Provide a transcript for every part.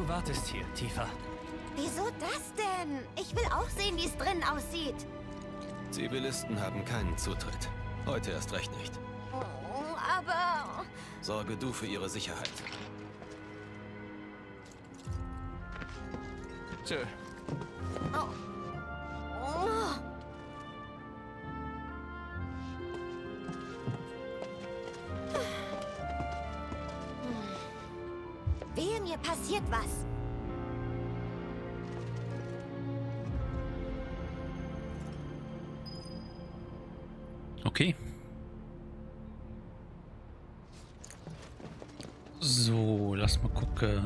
wartest hier, Tifa. Wieso das denn? Ich will auch sehen, wie es drinnen aussieht. Zivilisten haben keinen Zutritt. Heute erst recht nicht. Oh, aber... Sorge du für ihre Sicherheit. Tschö. Oh. Oh. Wehe, mir passiert was. Okay. So, lass mal gucken.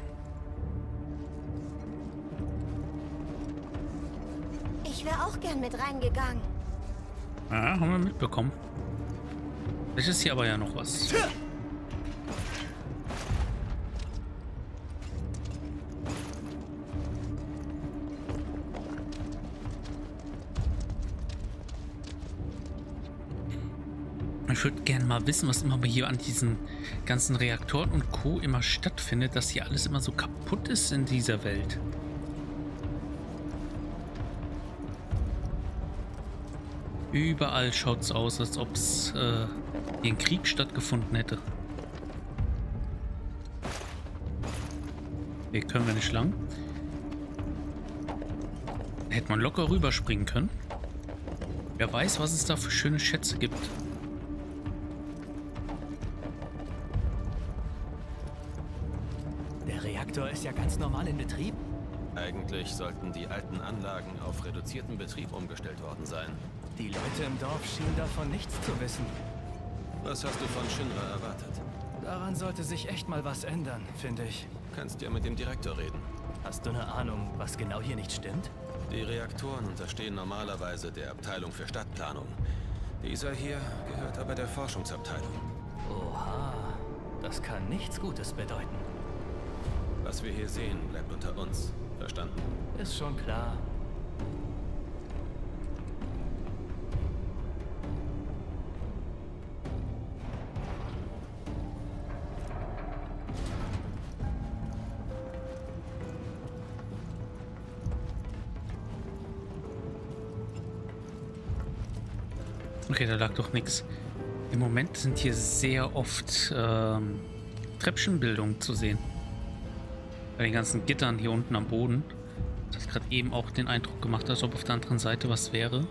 Ich wäre auch gern mit reingegangen. Ja, haben wir mitbekommen. Vielleicht ist hier aber ja noch was. Ich würde gerne mal wissen, was immer hier an diesen ganzen Reaktoren und Co. immer stattfindet, dass hier alles immer so kaputt ist in dieser Welt. Überall schaut es aus, als ob es hier ein Krieg stattgefunden hätte. Hier können wir nicht lang. Da hätte man locker rüberspringen können. Wer weiß, was es da für schöne Schätze gibt. Der Reaktor ist ja ganz normal in Betrieb. Eigentlich sollten die alten Anlagen auf reduzierten Betrieb umgestellt worden sein. Die Leute im Dorf schienen davon nichts zu wissen. Was hast du von Shinra erwartet? Daran sollte sich echt mal was ändern, finde ich. Kannst ja mit dem Direktor reden. Hast du eine Ahnung, was genau hier nicht stimmt? Die Reaktoren unterstehen normalerweise der Abteilung für Stadtplanung. Dieser hier gehört aber der Forschungsabteilung. Oha, das kann nichts Gutes bedeuten. Was wir hier sehen, bleibt unter uns. Verstanden? Ist schon klar. Okay, da lag doch nichts. Im Moment sind hier sehr oft Treppchenbildungen zu sehen. Bei den ganzen Gittern hier unten am Boden. Das hat gerade eben auch den Eindruck gemacht, als ob auf der anderen Seite was wäre.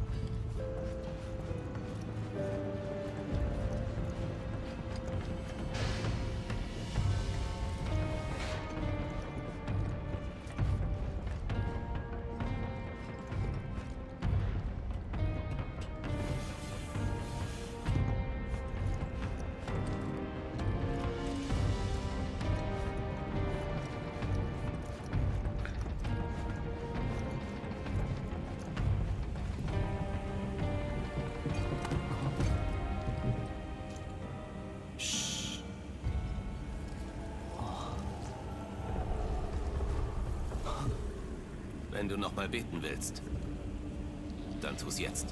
Wenn du noch mal beten willst, dann tu's jetzt.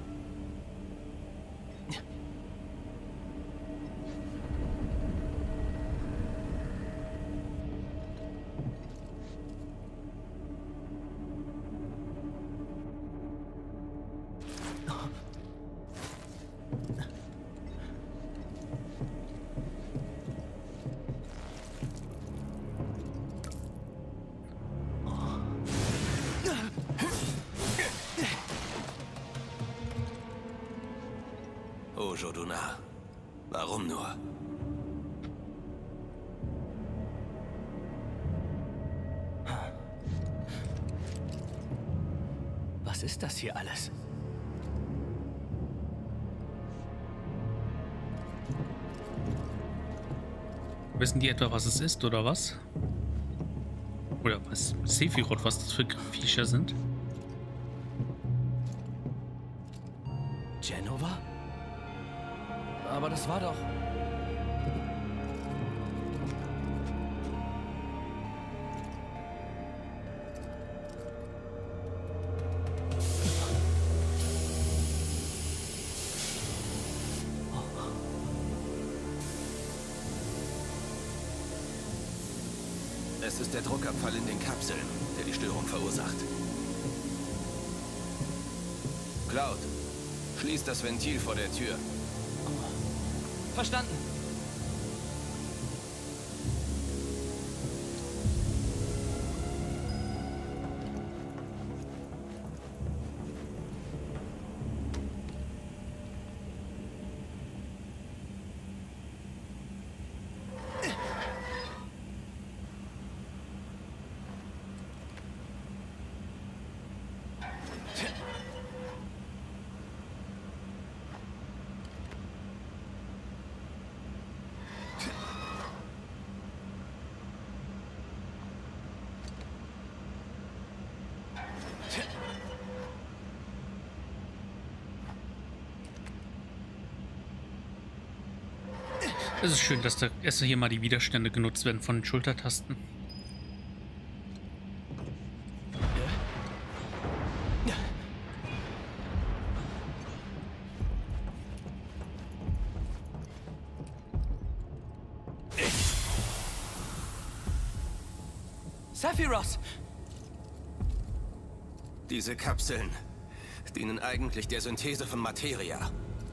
Oh, Joduna. Warum nur? Was ist das hier alles? Wissen die etwa, was es ist, oder was? Oder was Sephiroth, was das für Viecher sind? Jenova? Aber das war doch... Es ist der Druckabfall in den Kapseln, der die Störung verursacht. Cloud, schließ das Ventil vor der Tür. Verstanden. Es ist schön, dass da erst hier mal die Widerstände genutzt werden von den Schultertasten. Sephiroth! Diese Kapseln dienen eigentlich der Synthese von Materia.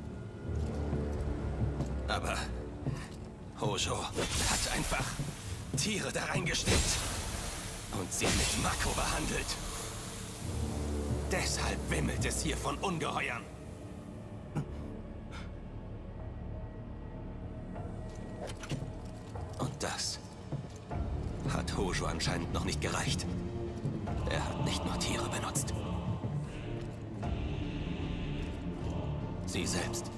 Aber Hojo hat einfach Tiere da reingesteckt und sie mit Mako behandelt. Deshalb wimmelt es hier von Ungeheuern. Und das hat Hojo anscheinend noch nicht gereicht. Er hat nicht nur Tiere benutzt. Sie selbst.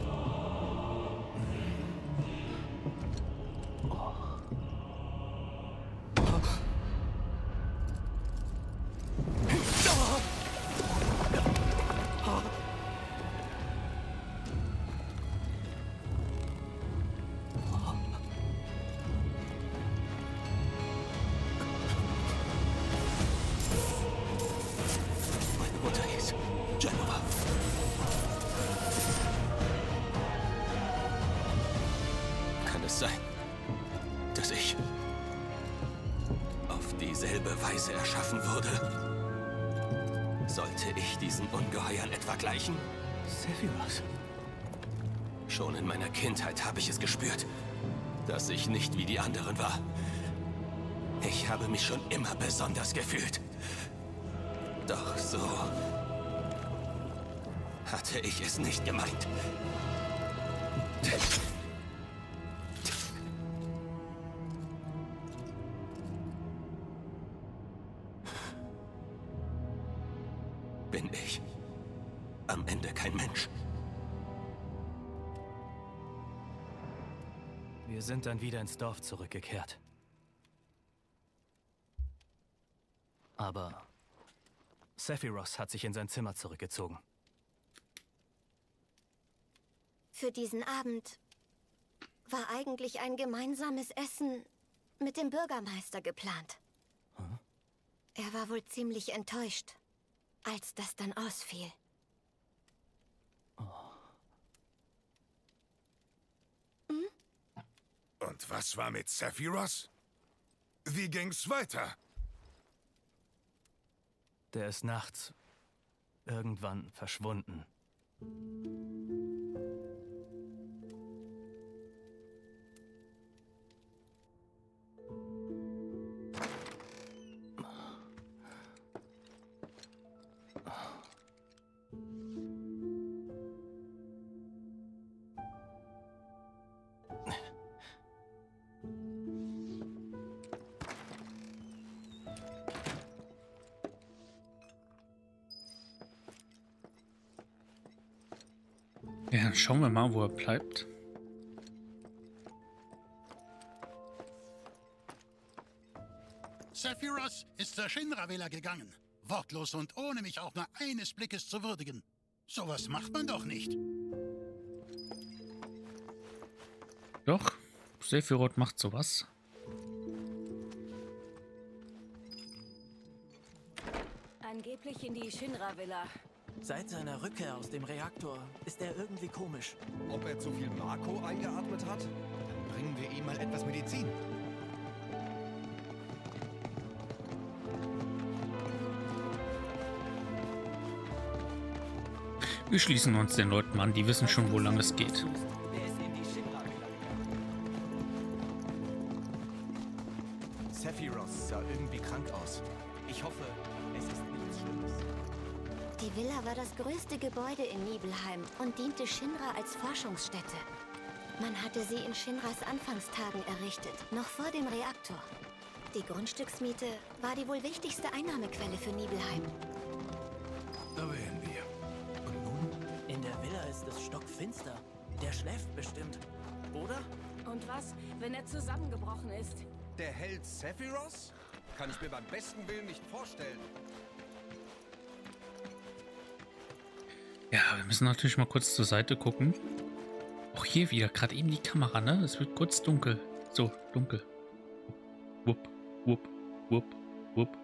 Erschaffen wurde. Sollte ich diesen Ungeheuern etwa gleichen? Sephiroth. Schon in meiner Kindheit habe ich es gespürt, dass ich nicht wie die anderen war. Ich habe mich schon immer besonders gefühlt. Doch so hatte ich es nicht gemeint. Bin ich am Ende kein Mensch? Wir sind dann wieder ins Dorf zurückgekehrt. Aber Sephiroth hat sich in sein Zimmer zurückgezogen. Für diesen Abend war eigentlich ein gemeinsames Essen mit dem Bürgermeister geplant. Hm? Er war wohl ziemlich enttäuscht, als das dann ausfiel. Und was war mit Sephiroth? Wie ging's weiter? Der ist nachts irgendwann verschwunden. Ja, dann schauen wir mal, wo er bleibt. Sephiroth ist zur Shinra-Villa gegangen. Wortlos und ohne mich auch nur eines Blickes zu würdigen. Sowas macht man doch nicht. Doch, Sephiroth macht sowas. Angeblich in die Shinra-Villa. Seit seiner Rückkehr aus dem Reaktor ist er irgendwie komisch. Ob er zu viel Mako eingeatmet hat? Dann bringen wir ihm mal etwas Medizin. Wir schließen uns den Leuten an, die wissen schon, wo lang es geht. Sephiroth sah irgendwie krank aus. Ich hoffe, es ist nichts Schlimmes. Die Villa war das größte Gebäude in Nibelheim und diente Shinra als Forschungsstätte. Man hatte sie in Shinras Anfangstagen errichtet, noch vor dem Reaktor. Die Grundstücksmiete war die wohl wichtigste Einnahmequelle für Nibelheim. Da wären wir. Und nun? In der Villa ist es stockfinster. Der schläft bestimmt. Oder? Und was, wenn er zusammengebrochen ist? Der Held Sephiroth? Kann ich mir beim besten Willen nicht vorstellen. Ja, wir müssen natürlich mal kurz zur Seite gucken. Auch hier wieder, gerade eben die Kamera, ne? Es wird kurz dunkel. So, dunkel. Wupp, wupp, wupp, wupp.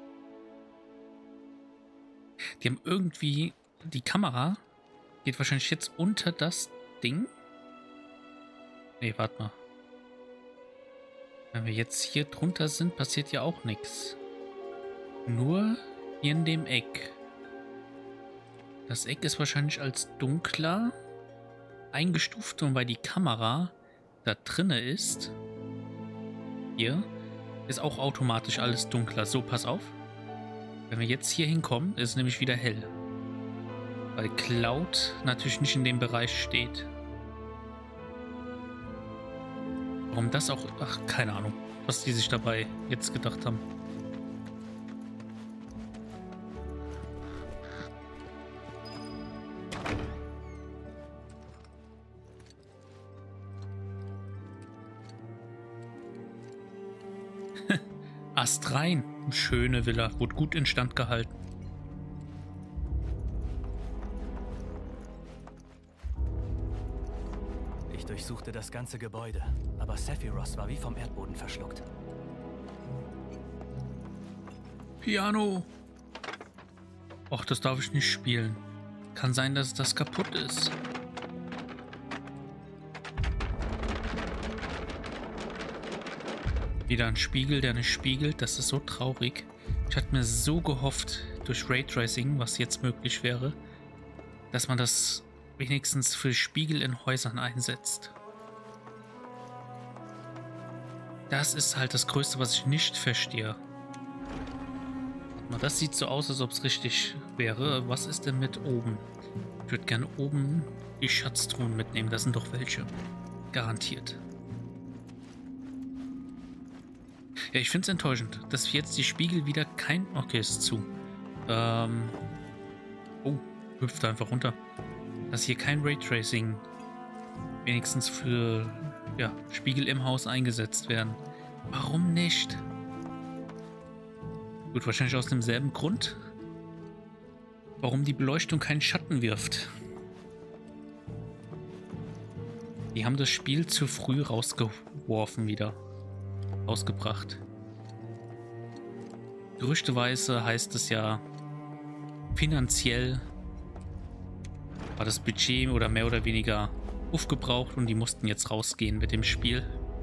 Die haben irgendwie... Die Kamera geht wahrscheinlich jetzt unter das Ding. Nee, warte mal. Wenn wir jetzt hier drunter sind, passiert ja auch nichts. Nur hier in dem Eck. Das Eck ist wahrscheinlich als dunkler eingestuft und weil die Kamera da drinne ist, hier, ist auch automatisch alles dunkler. So, pass auf. Wenn wir jetzt hier hinkommen, ist es nämlich wieder hell. Weil Cloud natürlich nicht in dem Bereich steht. Warum das auch... Ach, keine Ahnung, was die sich dabei jetzt gedacht haben. Astrein, schöne Villa, wurde gut instand gehalten. Ich durchsuchte das ganze Gebäude, aber Sephiroth war wie vom Erdboden verschluckt. Piano! Och, das darf ich nicht spielen. Kann sein, dass das kaputt ist. Wieder ein Spiegel, der nicht spiegelt. Das ist so traurig. Ich hatte mir so gehofft, durch Raytracing, was jetzt möglich wäre, dass man das wenigstens für Spiegel in Häusern einsetzt. Das ist halt das Größte, was ich nicht verstehe. Das sieht so aus, als ob es richtig wäre. Was ist denn mit oben? Ich würde gerne oben die Schatztruhen mitnehmen. Das sind doch welche. Garantiert. Ja, ich finde es enttäuschend, dass jetzt die Spiegel wieder kein... Okay, ist zu. Oh, hüpft einfach runter. Dass hier kein Raytracing wenigstens für ja, Spiegel im Haus eingesetzt werden. Warum nicht? Gut, wahrscheinlich aus demselben Grund, warum die Beleuchtung keinen Schatten wirft. Die haben das Spiel zu früh rausgeworfen wieder. Rausgebracht. Gerüchteweise heißt es ja, finanziell war das Budget oder mehr oder weniger aufgebraucht und die mussten jetzt rausgehen mit dem Spiel.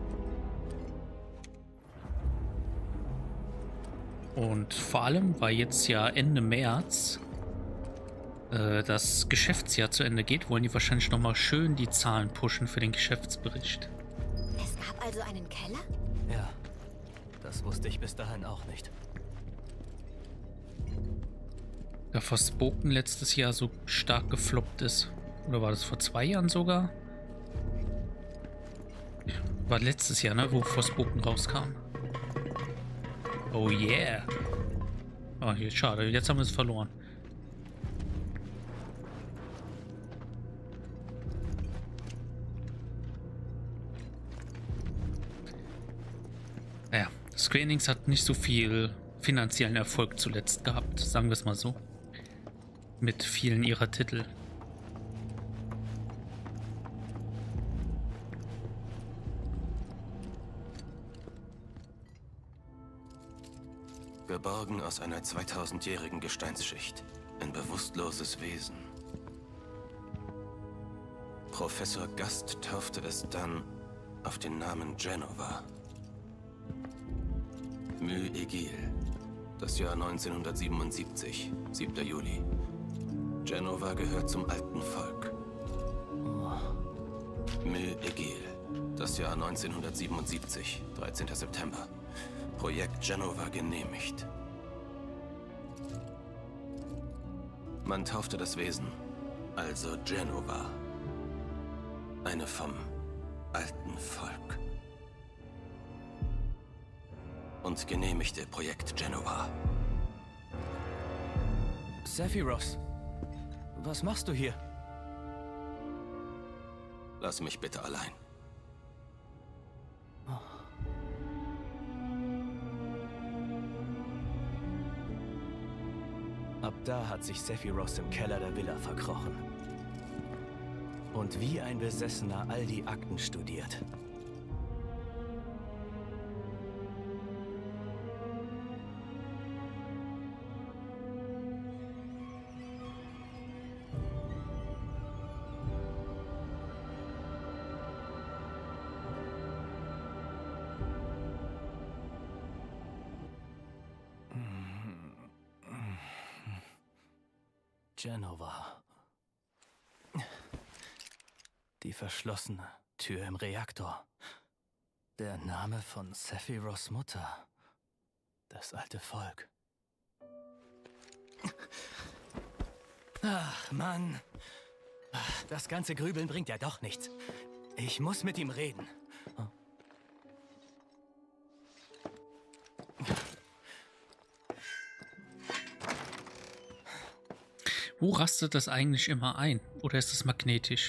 Und vor allem, weil jetzt ja Ende März das Geschäftsjahr zu Ende geht, wollen die wahrscheinlich nochmal schön die Zahlen pushen für den Geschäftsbericht. Es gab also einen Keller? Ja, das wusste ich bis dahin auch nicht. Da Forspoken letztes Jahr so stark gefloppt ist. Oder war das vor 2 Jahren sogar? War letztes Jahr, ne? Wo Forspoken rauskam. Oh yeah. Oh, hier, schade. Jetzt haben wir es verloren. Naja, Square Enix hat nicht so viel finanziellen Erfolg zuletzt gehabt, sagen wir es mal so. Mit vielen ihrer Titel. Geborgen aus einer 2000-jährigen Gesteinsschicht. Ein bewusstloses Wesen. Professor Gast taufte es dann auf den Namen Jenova. Mü Egil. Das Jahr 1977, 7. Juli. Jenova gehört zum alten Volk. Mil Egil. Das Jahr 1977, 13. September. Projekt Jenova genehmigt. Man taufte das Wesen, also Jenova. Eine vom alten Volk. Und genehmigte Projekt Jenova. Sephiroth, was machst du hier? Lass mich bitte allein. Ab da hat sich Sephiroth im Keller der Villa verkrochen. Und wie ein Besessener all die Akten studiert. Jenova. Die verschlossene Tür im Reaktor. Der Name von Sephiroths Mutter. Das alte Volk. Ach, Mann. Das ganze Grübeln bringt ja doch nichts. Ich muss mit ihm reden. Wo rastet das eigentlich immer ein? Oder ist es magnetisch?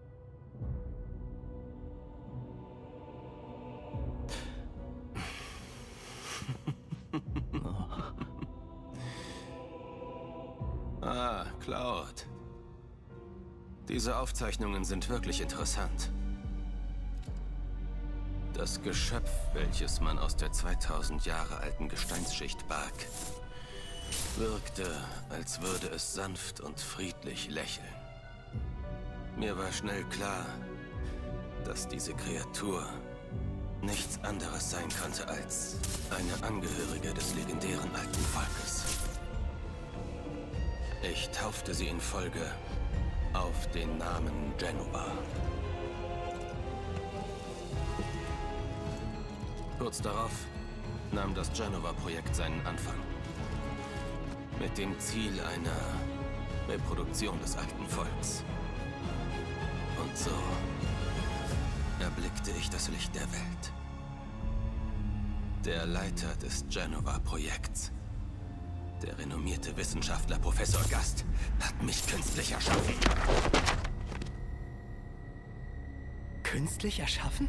Ah, Cloud. Diese Aufzeichnungen sind wirklich interessant. Das Geschöpf, welches man aus der 2000 Jahre alten Gesteinsschicht barg, wirkte, als würde es sanft und friedlich lächeln. Mir war schnell klar, dass diese Kreatur nichts anderes sein konnte als eine Angehörige des legendären alten Volkes. Ich taufte sie in Folge auf den Namen Jenova. Kurz darauf nahm das Jenova-Projekt seinen Anfang. Mit dem Ziel einer Reproduktion des alten Volks. Und so erblickte ich das Licht der Welt. Der Leiter des Jenova-Projekts, der renommierte Wissenschaftler Professor Gast, hat mich künstlich erschaffen. Künstlich erschaffen?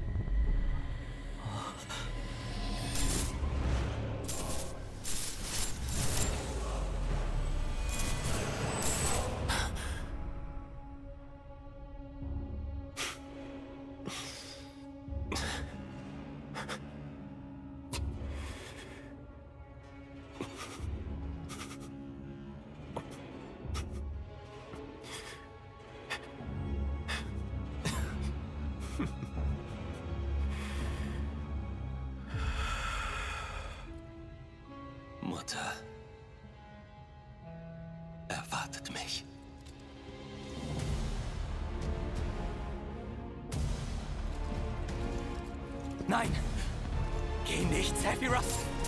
Mutter erwartet mich. Nein! Geh nicht, Sephiroth!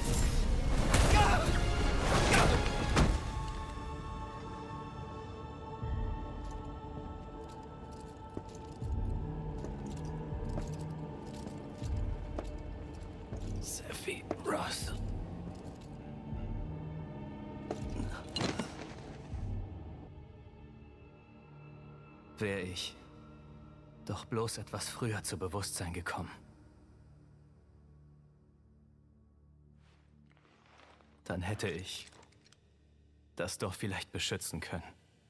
Sephiroth. Wäre ich doch bloß etwas früher zu Bewusstsein gekommen. Dann hätte ich das Dorf vielleicht beschützen können.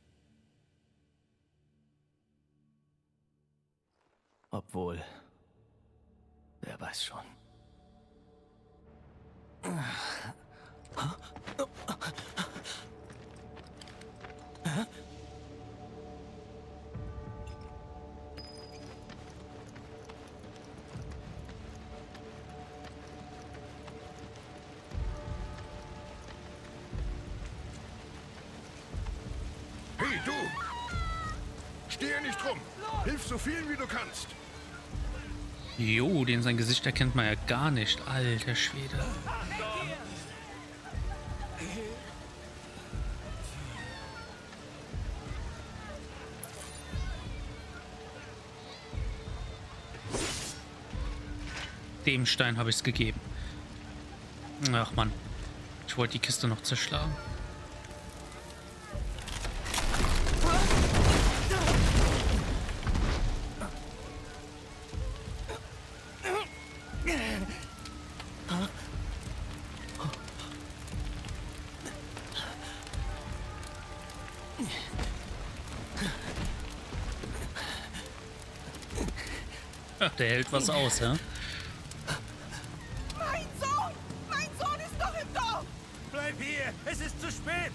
Obwohl, wer weiß schon. Stehe nicht rum. Hilf so vielen, wie du kannst. Jo, den sein Gesicht erkennt man ja gar nicht. Alter Schwede. Dem Stein habe ich es gegeben. Ach Mann. Ich wollte die Kiste noch zerschlagen. Ach, der hält was aus, ja? Mein Sohn! Mein Sohn ist doch im Dorf! Bleib hier! Es ist zu spät!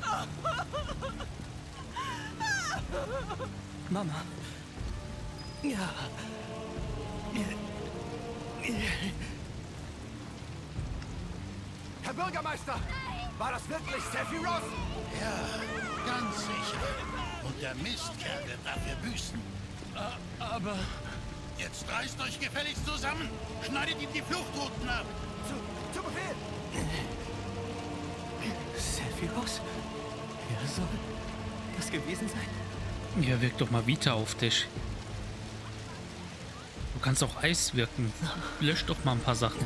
Mama. Ja. Herr Bürgermeister! War das wirklich Sephiroth? Ja, ganz sicher. Und der Mistkerl wird dafür büßen. Aber... Jetzt reißt euch gefälligst zusammen. Schneidet ihm die Fluchtrouten ab. Zu Befehl! Sephiroth? Wer soll das gewesen sein? Ja, wirkt doch mal Vita auf dich. Du kannst auch Eis wirken. Lösch doch mal ein paar Sachen.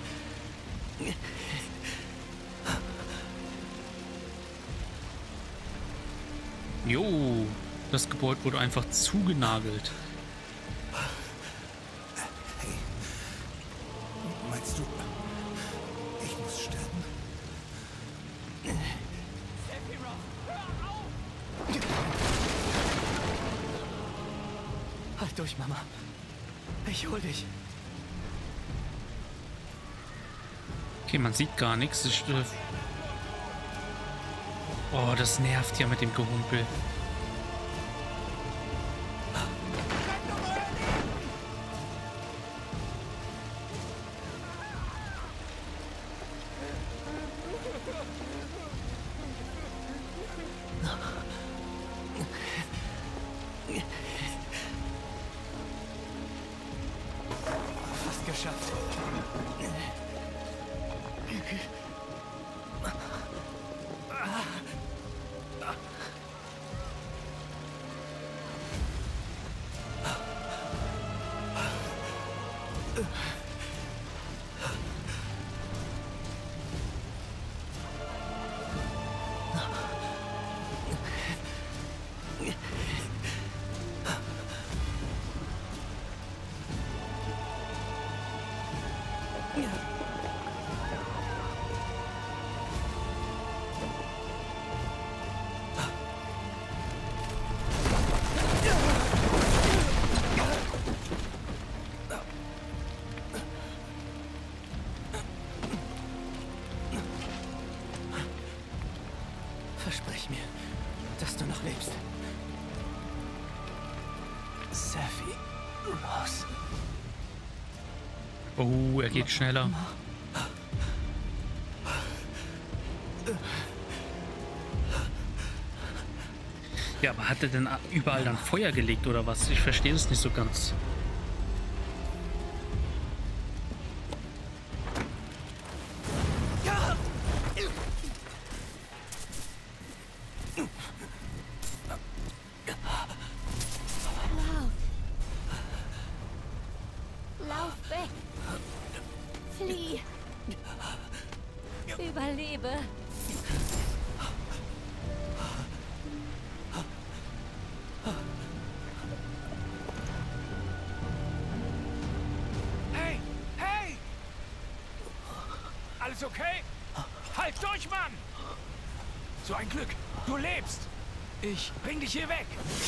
Jo, das Gebäude wurde einfach zugenagelt. Meinst du, ich muss sterben? Halt durch, Mama. Ich hol dich. Okay, man sieht gar nichts. Oh, das nervt ja mit dem Gehumpel. Fast geschafft. Versprich mir, dass du noch lebst. Sephiroth. Oh, er geht schneller. Ja, aber hat er denn überall dann Feuer gelegt oder was? Ich verstehe das nicht so ganz. Lauf weg! Flieh! Überlebe! Hey! Hey! Alles okay? Halt durch, Mann! So ein Glück! Du lebst! Ich bring dich hier weg!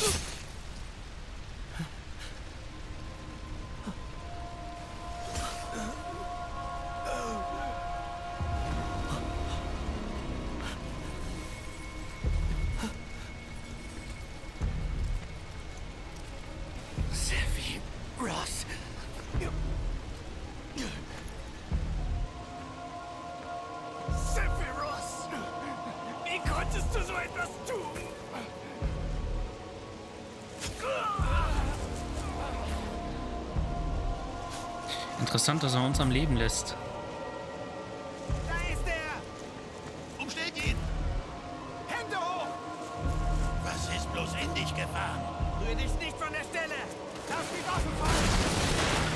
Sephiroth. Sephiroth! Wie konntest du so etwas tun? Interessant, dass er uns am Leben lässt. Da ist er! Umsteht ihn! Hände hoch! Was ist bloß in dich gefahren? Rühr dich nicht von der Stelle! Lass die Waffen fallen!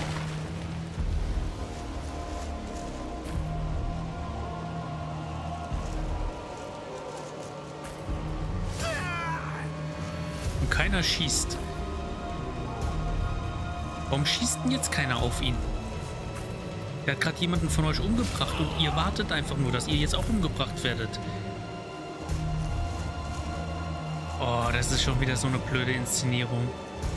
Und keiner schießt. Warum schießt denn jetzt keiner auf ihn? Der hat gerade jemanden von euch umgebracht und ihr wartet einfach nur, dass ihr jetzt auch umgebracht werdet. Oh, das ist schon wieder so eine blöde Inszenierung.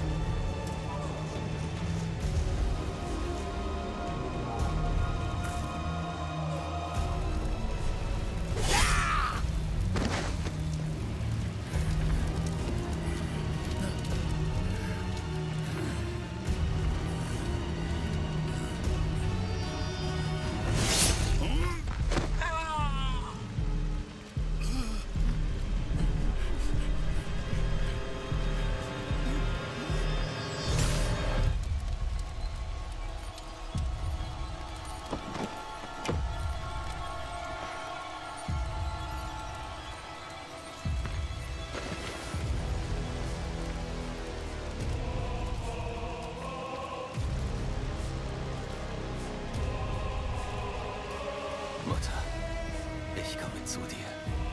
Mutter, ich komme zu dir.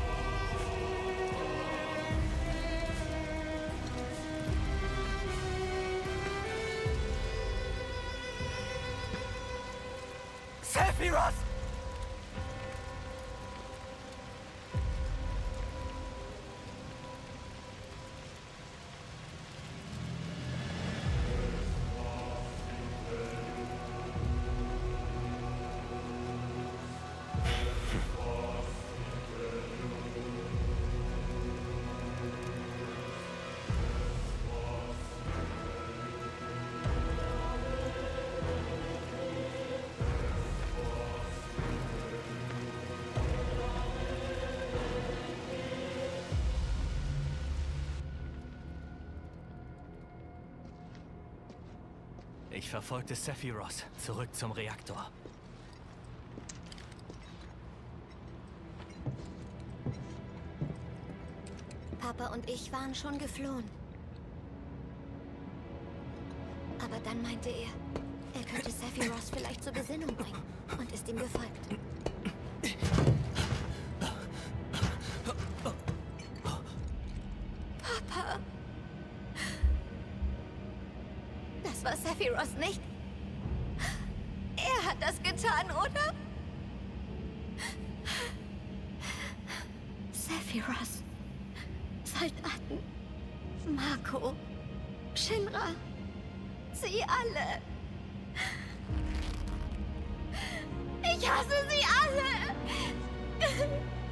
Sephiroth! Ich verfolgte Sephiroth zurück zum Reaktor. Papa und ich waren schon geflohen. Aber dann meinte er könnte Sephiroth vielleicht zur Besinnung bringen und ist ihm gefolgt. Papa! Das war Sephiroth nicht? Er hat das getan, oder? Sephiroth. Soldaten. Marco. Shinra. Sie alle. Ich hasse sie alle.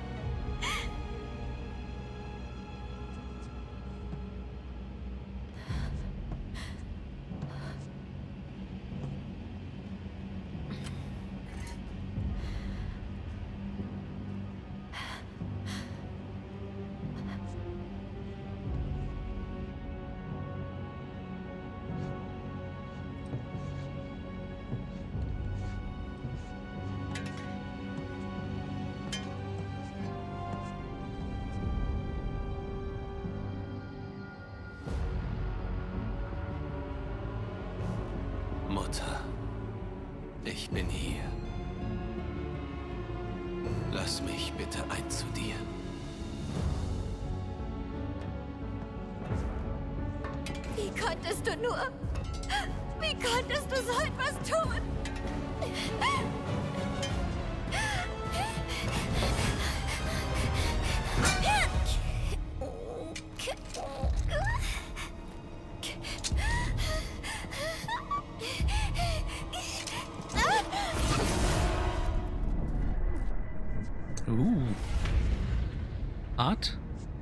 Mutter, ich bin hier. Lass mich bitte ein zu dir. Wie konntest du nur? Wie konntest du so etwas tun? Art?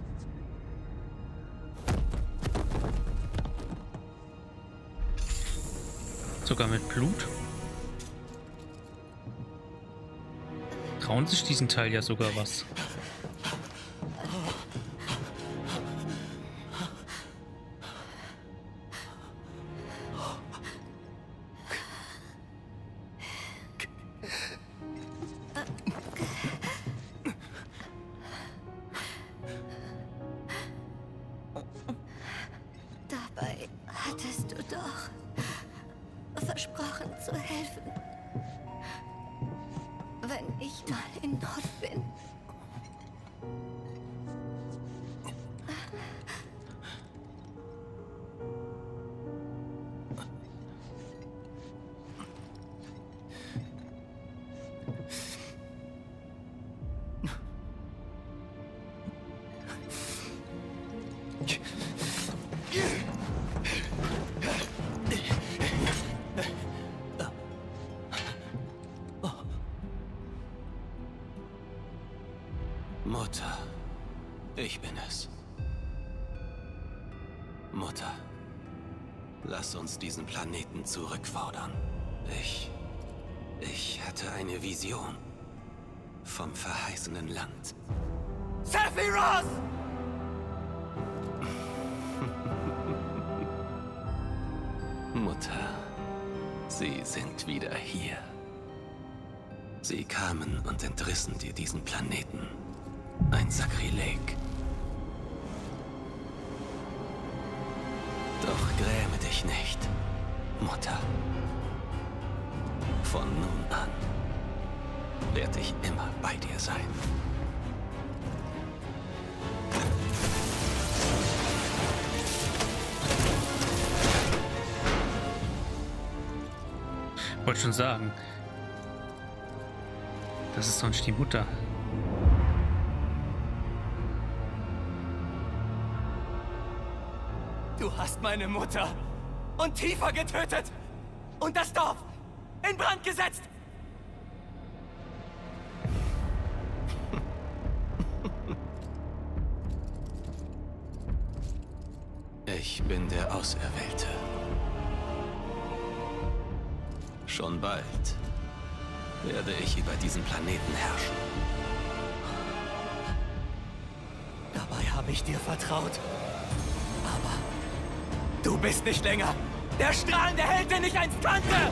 Sogar mit Blut? Trauen sich diesen Teil ja sogar was. Dabei hattest du doch versprochen zu helfen, wenn ich mal in Not bin. Mutter, ich bin es. Mutter, lass uns diesen Planeten zurückfordern. Ich hatte eine Vision vom verheißenen Land. Sephiroth! Mutter, sie sind wieder hier. Sie kamen und entrissen dir diesen Planeten. Ein Sakrileg. Doch gräme dich nicht, Mutter. Von nun an werde ich immer bei dir sein. Wollte schon sagen. Das ist sonst die Mutter. Du hast meine Mutter und Tifa getötet und das Dorf in Brand gesetzt. Ich bin der Auserwählte. Schon bald werde ich über diesen Planeten herrschen. Dabei habe ich dir vertraut. Aber du bist nicht länger der strahlende Held, den ich einst kannte!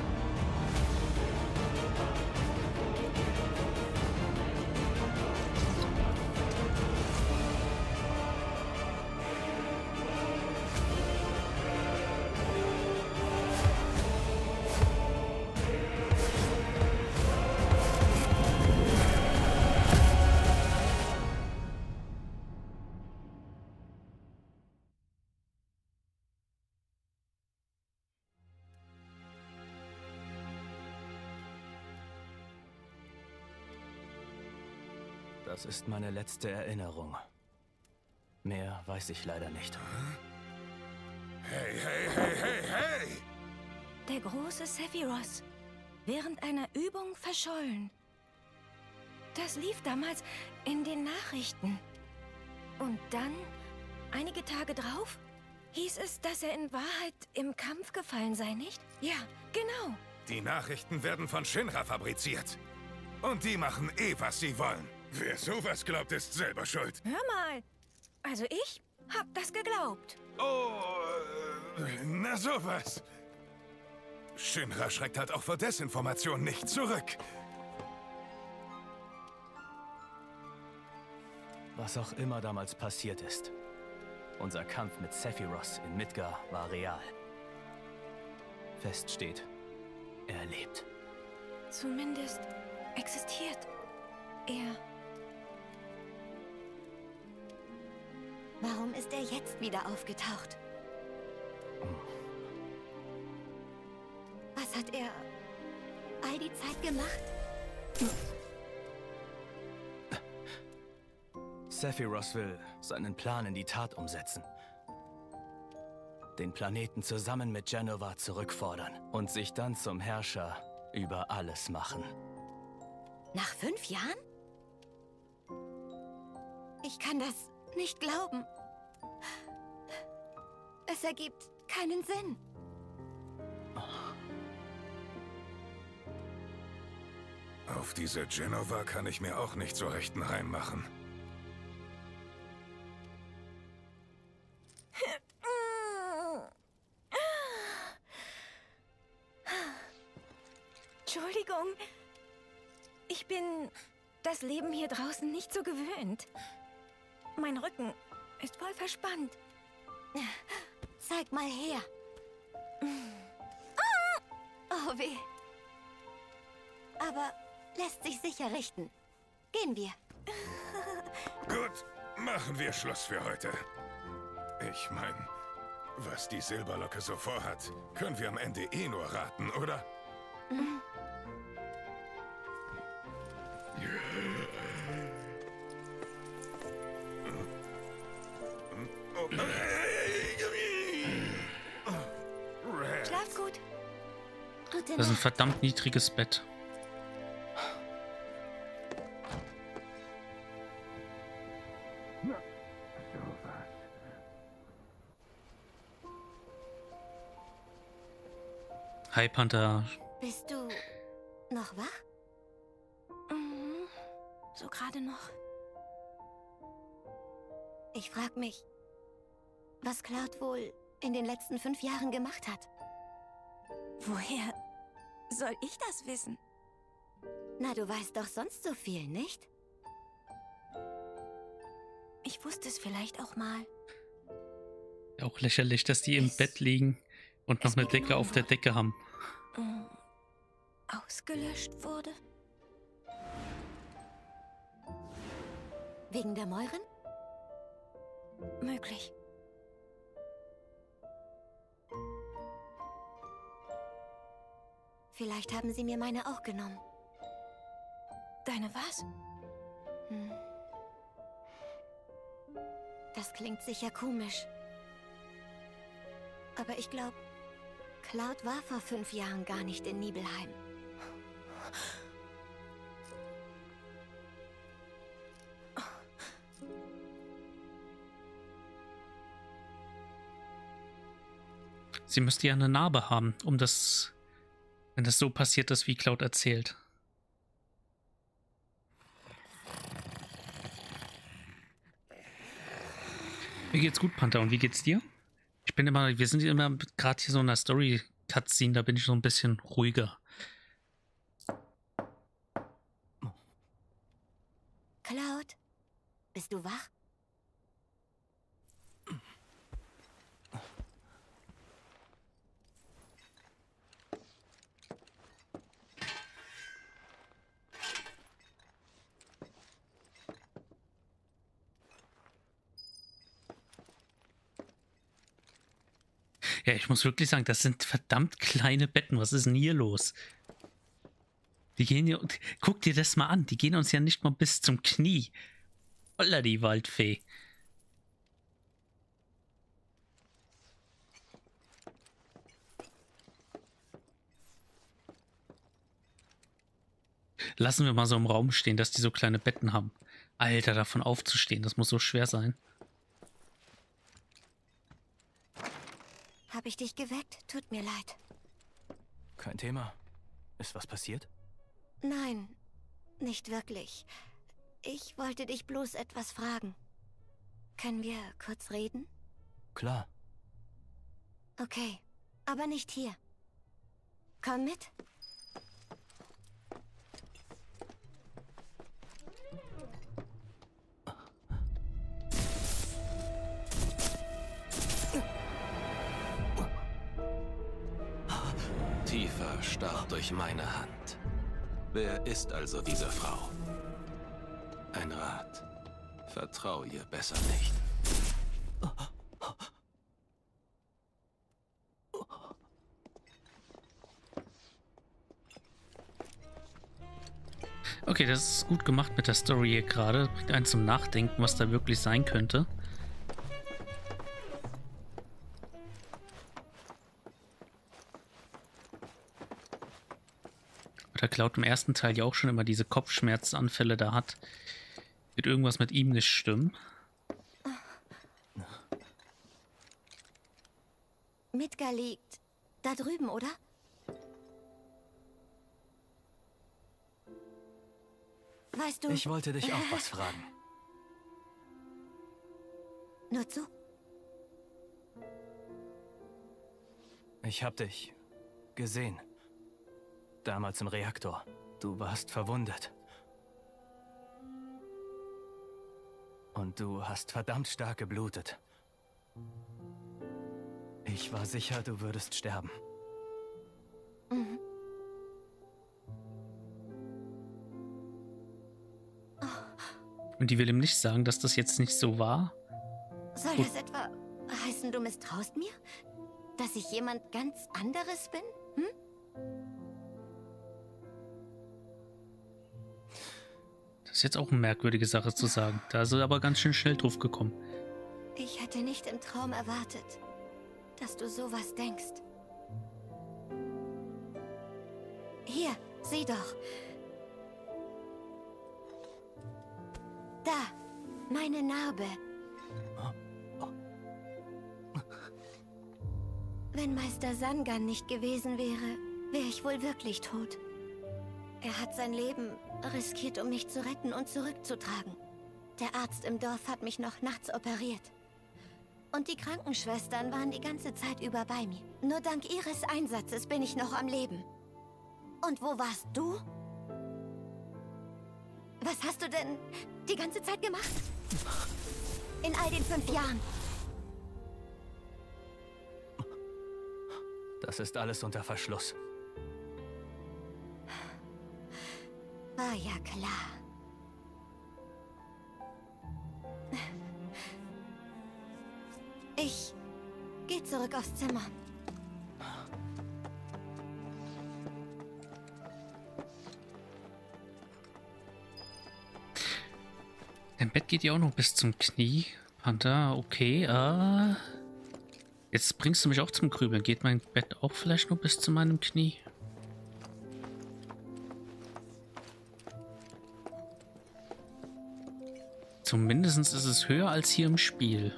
Das ist meine letzte Erinnerung. Mehr weiß ich leider nicht. Hey, hey, hey, hey, hey! Der große Sephiroth, während einer Übung verschollen. Das lief damals in den Nachrichten. Und dann, einige Tage drauf, hieß es, dass er in Wahrheit im Kampf gefallen sei, nicht? Ja, genau. Die Nachrichten werden von Shinra fabriziert. Und die machen was sie wollen. Wer sowas glaubt, ist selber schuld. Hör mal. Also ich hab das geglaubt. Oh, na sowas. Shinra schreckt halt auch vor Desinformation nicht zurück. Was auch immer damals passiert ist. Unser Kampf mit Sephiroth in Midgar war real. Fest steht, er lebt. Zumindest existiert er. Warum ist er jetzt wieder aufgetaucht? Was hat er all die Zeit gemacht? Sephiroth will seinen Plan in die Tat umsetzen. Den Planeten zusammen mit Jenova zurückfordern und sich dann zum Herrscher über alles machen. Nach 5 Jahren? Ich kann das nicht glauben. Es ergibt keinen Sinn. Auf diese Jenova kann ich mir auch nicht so recht einen Reim machen. Entschuldigung. Ich bin das Leben hier draußen nicht so gewöhnt. Mein Rücken ist voll verspannt. Zeig mal her. Oh weh. Aber lässt sich sicher richten. Gehen wir. Gut, machen wir Schluss für heute. Ich meine, was die Silberlocke so vorhat, können wir am Ende eh nur raten, oder? Mhm. Schlaf gut. Gute Das ist ein Nacht. verdammt niedriges Bett. Hi, Panther. Bist du noch wach? Mhm. So gerade noch. Ich frag mich, was Cloud wohl in den letzten 5 Jahren gemacht hat. Woher soll ich das wissen? Na, du weißt doch sonst so viel, nicht? Ich wusste es vielleicht auch mal. Auch lächerlich, dass die im Bett liegen und noch eine Decke auf der Decke haben. Ausgelöscht wurde? Wegen der Mäuren? Möglich. Vielleicht haben sie mir meine auch genommen. Deine was? Hm. Das klingt sicher komisch. Aber ich glaube, Cloud war vor 5 Jahren gar nicht in Nibelheim. Sie müsste ja eine Narbe haben, um das, wenn das so passiert ist, wie Cloud erzählt. Mir geht's gut, Panther. Und wie geht's dir? Wir sind immer gerade hier so in einer Story-Cutscene, da bin ich so ein bisschen ruhiger. Cloud, bist du wach? Ja, ich muss wirklich sagen, das sind verdammt kleine Betten. Was ist denn hier los? Die gehen ja, guck dir das mal an. Die gehen uns ja nicht mal bis zum Knie. Holla, die Waldfee. Lassen wir mal so im Raum stehen, dass die so kleine Betten haben. Alter, davon aufzustehen, das muss so schwer sein. Hab ich dich geweckt? Tut mir leid. Kein Thema. Ist was passiert? Nein, nicht wirklich. Ich wollte dich bloß etwas fragen. Können wir kurz reden? Klar. Okay, aber nicht hier. Komm mit. Tifa starrt durch meine Hand. Wer ist also diese Frau? Ein Rat. Vertrau ihr besser nicht. Okay, das ist gut gemacht mit der Story hier gerade. Bringt einen zum Nachdenken, was da wirklich sein könnte. Da Cloud im ersten Teil ja auch schon immer diese Kopfschmerzanfälle da hat. Wird irgendwas mit ihm nicht stimmen. Midgar liegt da drüben, oder? Weißt du... Ich wollte dich auch was fragen. Nur zu. Ich hab dich gesehen. Damals im Reaktor. Du warst verwundet. Und du hast verdammt stark geblutet. Ich war sicher, du würdest sterben. Mhm. Und die will ihm nicht sagen, dass das jetzt nicht so war? Soll das etwa heißen, du misstraust mir? Dass ich jemand ganz anderes bin? Das ist jetzt auch eine merkwürdige Sache zu sagen. Da ist er aber ganz schön schnell drauf gekommen. Ich hätte nicht im Traum erwartet, dass du sowas denkst. Hier, sieh doch. Da, meine Narbe. Wenn Meister Sangan nicht gewesen wäre, wäre ich wohl wirklich tot. Er hat sein Leben riskiert, um mich zu retten und zurückzutragen. Der Arzt im Dorf hat mich noch nachts operiert. Und die Krankenschwestern waren die ganze Zeit über bei mir. Nur dank ihres Einsatzes bin ich noch am Leben. Und wo warst du? Was hast du denn die ganze Zeit gemacht? In all den 5 Jahren. Das ist alles unter Verschluss. War ja klar. Ich gehe zurück aufs Zimmer. Dein Bett geht ja auch noch bis zum Knie. Panther, okay. Jetzt bringst du mich auch zum Grübeln. Geht mein Bett auch vielleicht nur bis zu meinem Knie? Zumindest ist es höher als hier im Spiel.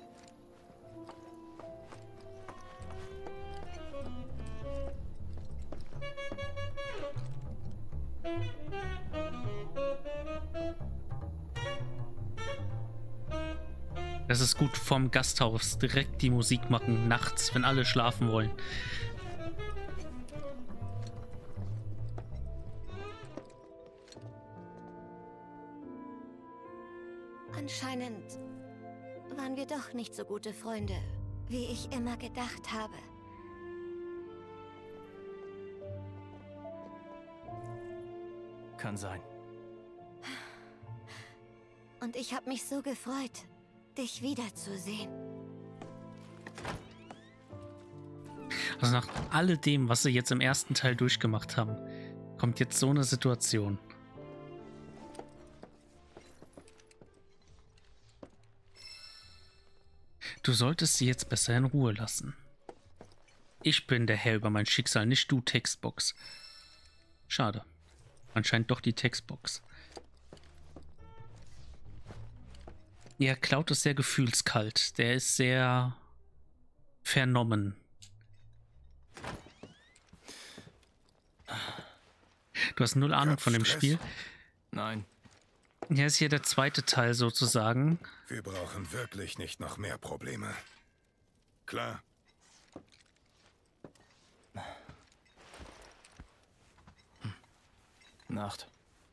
Das ist gut vom Gasthaus. Direkt die Musik machen, nachts, wenn alle schlafen wollen. Anscheinend waren wir doch nicht so gute Freunde, wie ich immer gedacht habe. Kann sein. Und ich habe mich so gefreut, dich wiederzusehen. Also nach alledem, was sie jetzt im ersten Teil durchgemacht haben, kommt jetzt so eine Situation. Du solltest sie jetzt besser in Ruhe lassen. Ich bin der Herr über mein Schicksal, nicht du, Textbox. Schade. Anscheinend doch die Textbox. Ja, Cloud ist sehr gefühlskalt. Der ist sehr vernommen. Du hast null Ahnung von dem Spiel. Nein. Ja, ist hier der zweite Teil sozusagen. Wir brauchen wirklich nicht noch mehr Probleme. Klar. Nacht.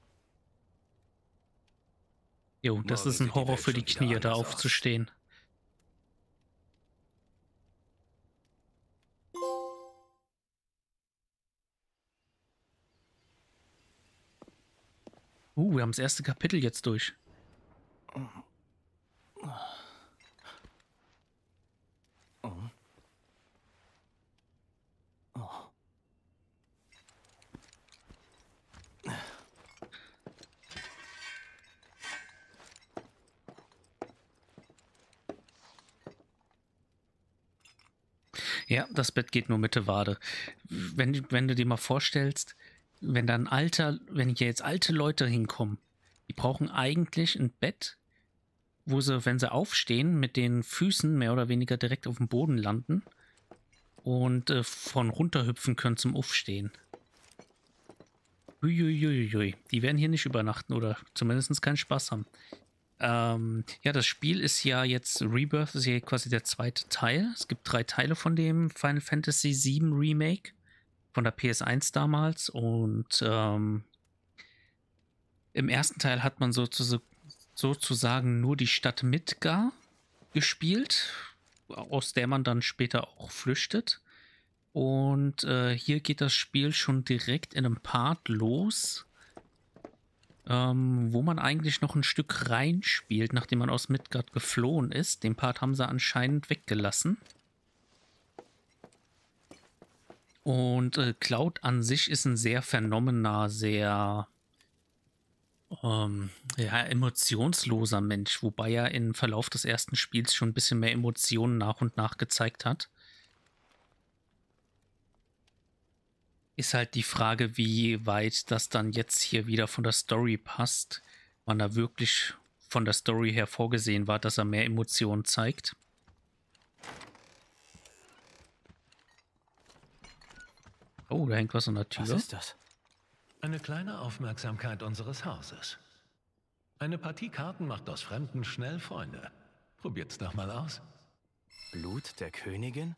Jo, das ist ein Horror für die Knie, da aufzustehen. Wir haben das erste Kapitel jetzt durch. Ja, das Bett geht nur Mitte Wade. Wenn du dir mal vorstellst, wenn hier jetzt alte Leute hinkommen, die brauchen eigentlich ein Bett, wo sie, wenn sie aufstehen, mit den Füßen mehr oder weniger direkt auf dem Boden landen und von runterhüpfen können zum Aufstehen. Uiuiuiui. Die werden hier nicht übernachten oder zumindest keinen Spaß haben. Ja, das Spiel ist ja jetzt, Rebirth ist ja quasi der zweite Teil. Es gibt 3 Teile von dem Final Fantasy VII Remake von der PS1 damals und im ersten Teil hat man sozusagen nur die Stadt Midgar gespielt aus der man dann später auch flüchtet. Und hier geht das Spiel schon direkt in einem Part los, wo man eigentlich noch ein Stück reinspielt, nachdem man aus Midgard geflohen ist. Den Part haben sie anscheinend weggelassen. Und Cloud an sich ist ein sehr vernommener, sehr emotionsloser Mensch, wobei er im Verlauf des ersten Spiels schon ein bisschen mehr Emotionen nach und nach gezeigt hat. Ist halt die Frage, wie weit das dann jetzt hier wieder von der Story passt, wann da wirklich von der Story her vorgesehen war, dass er mehr Emotionen zeigt. Oh, da hängt was an der Tür. Was ist das? Eine kleine Aufmerksamkeit unseres Hauses. Eine Partie Karten macht aus Fremden schnell Freunde. Probiert's doch mal aus. Blut der Königin?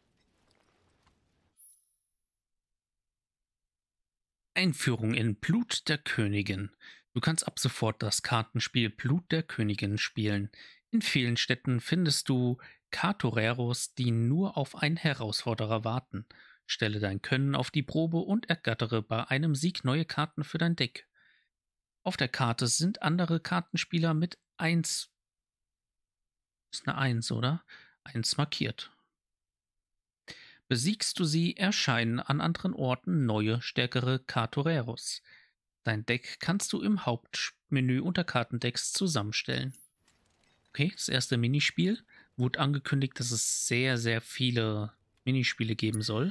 Einführung in Blut der Königin. Du kannst ab sofort das Kartenspiel Blut der Königin spielen. In vielen Städten findest du Katoreros, die nur auf einen Herausforderer warten. Stelle dein Können auf die Probe und ergattere bei einem Sieg neue Karten für dein Deck. Auf der Karte sind andere Kartenspieler mit 1. Ist eine 1, oder? 1 markiert. Besiegst du sie, erscheinen an anderen Orten neue, stärkere Katoreros. Dein Deck kannst du im Hauptmenü unter Kartendecks zusammenstellen. Okay, das erste Minispiel. Wurde angekündigt, dass es sehr, sehr viele Minispiele geben soll.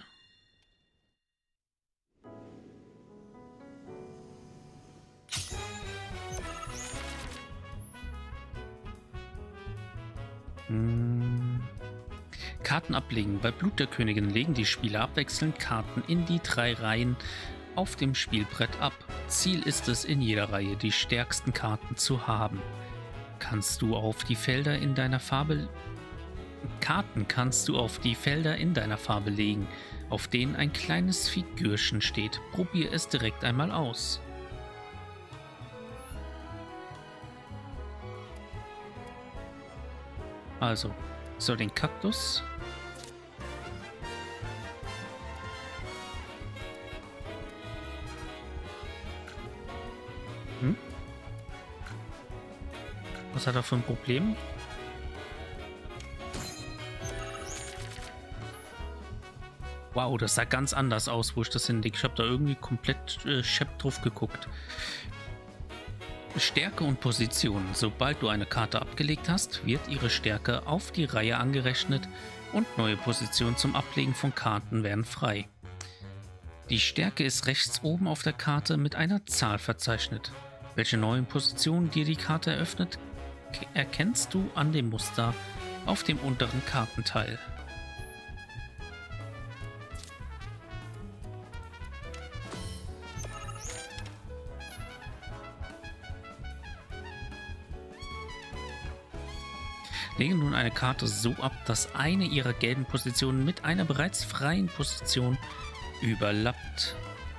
Karten ablegen. Bei Blut der Königin legen die Spieler abwechselnd Karten in die 3 Reihen auf dem Spielbrett ab. Ziel ist es, in jeder Reihe die stärksten Karten zu haben. Karten kannst du auf die Felder in deiner Farbe legen, auf denen ein kleines Figürchen steht. Probier es direkt einmal aus. Also, so den Kaktus. Was hat er für ein Problem? Wow, das sah ganz anders aus, wo ich das hinlege. Ich habe da irgendwie komplett schepp drauf geguckt. Stärke und Position. Sobald du eine Karte abgelegt hast, wird ihre Stärke auf die Reihe angerechnet und neue Positionen zum Ablegen von Karten werden frei. Die Stärke ist rechts oben auf der Karte mit einer Zahl verzeichnet. Welche neuen Positionen dir die Karte eröffnet, erkennst du an dem Muster auf dem unteren Kartenteil. Lege nun eine Karte so ab, dass eine ihrer gelben Positionen mit einer bereits freien Position überlappt.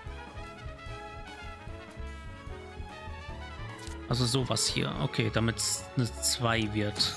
Also sowas hier. Okay, damit es eine 2 wird.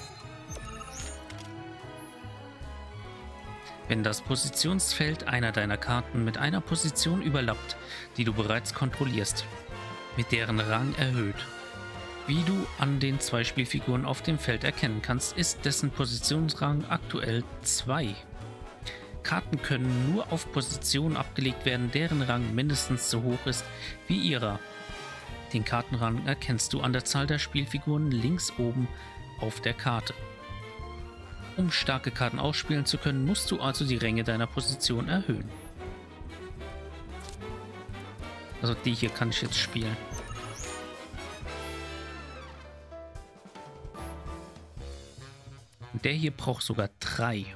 Wenn das Positionsfeld einer deiner Karten mit einer Position überlappt, die du bereits kontrollierst, mit deren Rang erhöht. Wie du an den 2 Spielfiguren auf dem Feld erkennen kannst, ist dessen Positionsrang aktuell 2. Karten können nur auf Positionen abgelegt werden, deren Rang mindestens so hoch ist wie ihrer. Den Kartenrang erkennst du an der Zahl der Spielfiguren links oben auf der Karte. Um starke Karten ausspielen zu können, musst du also die Ränge deiner Position erhöhen. Also die hier kann ich jetzt spielen. Und der hier braucht sogar 3.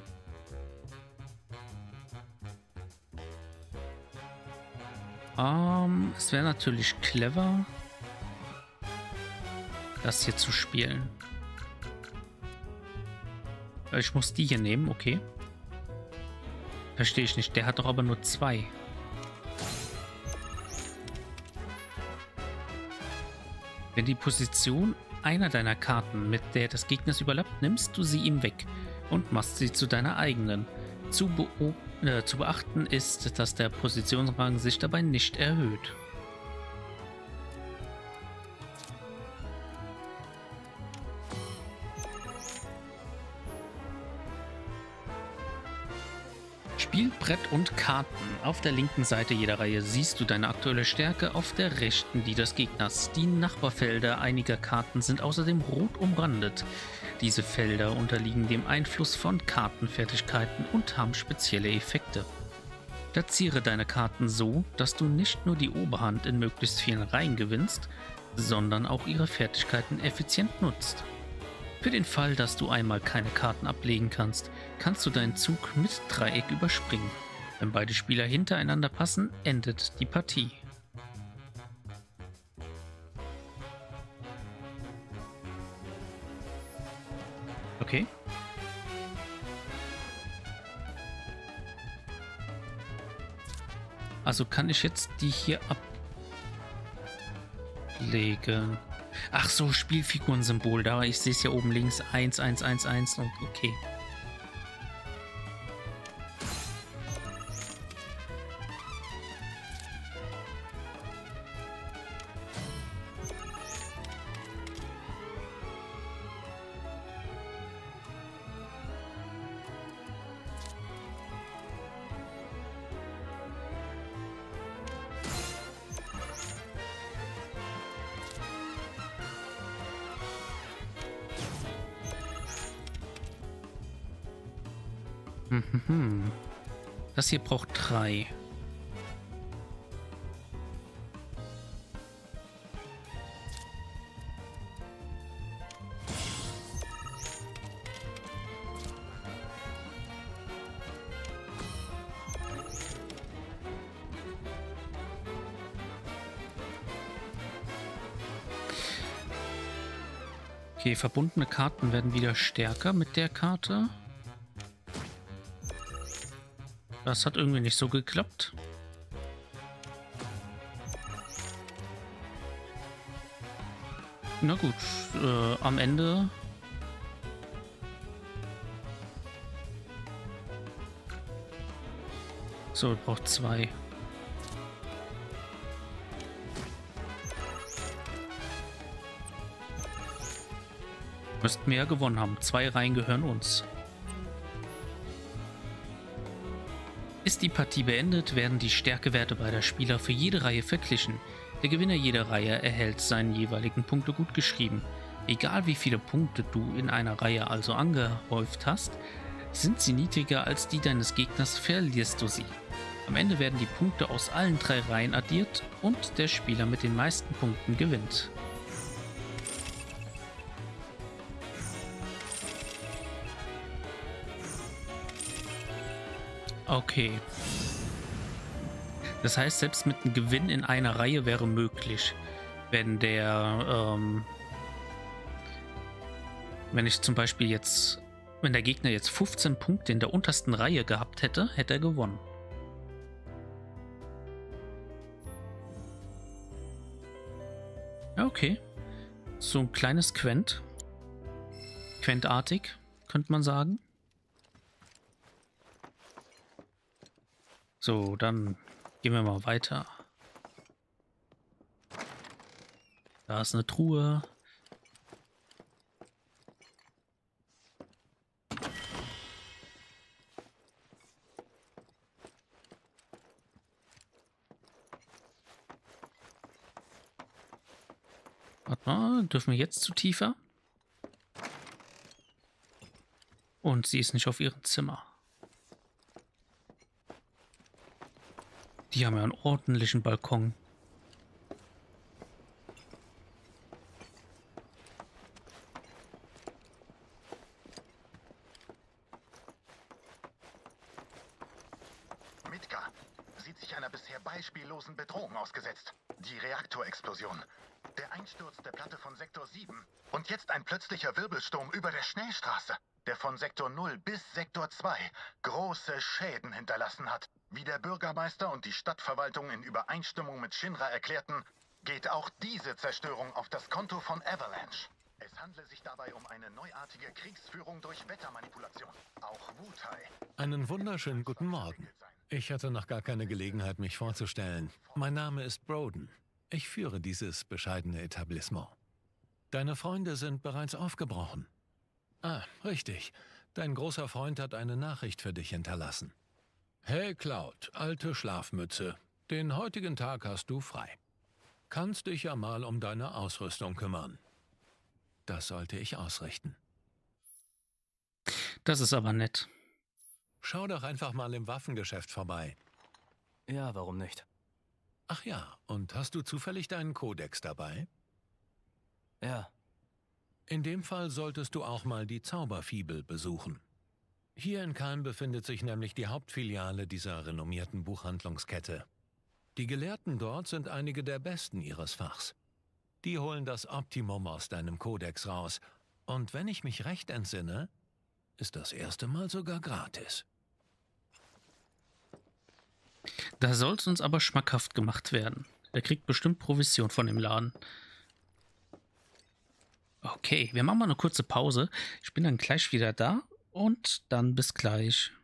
Es wäre natürlich clever, das hier zu spielen. Ich muss die hier nehmen, okay. Verstehe ich nicht. Der hat doch aber nur 2. Wenn die Position einer deiner Karten mit der des Gegners überlappt, nimmst du sie ihm weg. und machst sie zu deiner eigenen. Zu beachten ist, dass der Positionsrang sich dabei nicht erhöht. Spielbrett und Karten. Auf der linken Seite jeder Reihe siehst du deine aktuelle Stärke, auf der rechten die des Gegners. Die Nachbarfelder einiger Karten sind außerdem rot umrandet. Diese Felder unterliegen dem Einfluss von Kartenfertigkeiten und haben spezielle Effekte. Platziere deine Karten so, dass du nicht nur die Oberhand in möglichst vielen Reihen gewinnst, sondern auch ihre Fertigkeiten effizient nutzt. Für den Fall, dass du einmal keine Karten ablegen kannst, kannst du deinen Zug mit Dreieck überspringen. Wenn beide Spieler hintereinander passen, endet die Partie. Okay. Also kann ich jetzt die hier ablegen. Ach so, Spielfigurensymbol. Da, ich sehe es ja oben links. 1, 1, 1, 1 und okay. Das hier braucht 3. Okay, verbundene Karten werden wieder stärker mit der Karte. Das hat irgendwie nicht so geklappt. Na gut, am Ende... So, braucht 2. Müssten wir ja gewonnen haben. 2 Reihen gehören uns. Ist die Partie beendet, werden die Stärkewerte beider Spieler für jede Reihe verglichen. Der Gewinner jeder Reihe erhält seinen jeweiligen Punkte gut geschrieben. Egal wie viele Punkte du in einer Reihe also angehäuft hast, sind sie niedriger als die deines Gegners, verlierst du sie. Am Ende werden die Punkte aus allen 3 Reihen addiert und der Spieler mit den meisten Punkten gewinnt. Okay. Das heißt, selbst mit einem Gewinn in einer Reihe wäre möglich, wenn der, wenn ich zum Beispiel jetzt, wenn der Gegner jetzt 15 Punkte in der untersten Reihe gehabt hätte, hätte er gewonnen. Okay. So ein kleines Quent. Quentartig, könnte man sagen. So, dann gehen wir mal weiter. Da ist eine Truhe. Warte mal, dürfen wir jetzt zu tiefer? Und sie ist nicht auf ihrem Zimmer. Die haben ja einen ordentlichen Balkon. Midgar sieht sich einer bisher beispiellosen Bedrohung ausgesetzt. Die Reaktorexplosion. Der Einsturz der Platte von Sektor 7. Und jetzt ein plötzlicher Wirbelsturm über der Schnellstraße, der von Sektor 0 bis Sektor 2 große Schäden hinterlassen hat. Wie der Bürgermeister und die Stadtverwaltung in Übereinstimmung mit Shinra erklärten, geht auch diese Zerstörung auf das Konto von Avalanche. Es handle sich dabei um eine neuartige Kriegsführung durch Wettermanipulation. Auch Wutai. Einen wunderschönen guten Morgen. Ich hatte noch gar keine Gelegenheit, mich vorzustellen. Mein Name ist Broden. Ich führe dieses bescheidene Etablissement. Deine Freunde sind bereits aufgebrochen. Ah, richtig. Dein großer Freund hat eine Nachricht für dich hinterlassen. Hey Cloud, alte Schlafmütze. Den heutigen Tag hast du frei. Kannst dich ja mal um deine Ausrüstung kümmern. Das sollte ich ausrichten. Das ist aber nett. Schau doch einfach mal im Waffengeschäft vorbei. Ja, warum nicht? Ach ja, und hast du zufällig deinen Kodex dabei? Ja. In dem Fall solltest du auch mal die Zauberfibel besuchen. Hier in Kalm befindet sich nämlich die Hauptfiliale dieser renommierten Buchhandlungskette. Die Gelehrten dort sind einige der Besten ihres Fachs. Die holen das Optimum aus deinem Kodex raus. Und wenn ich mich recht entsinne, ist das erste Mal sogar gratis. Da soll es uns aber schmackhaft gemacht werden. Der kriegt bestimmt Provision von dem Laden. Okay, wir machen mal eine kurze Pause. Ich bin dann gleich wieder da und dann bis gleich.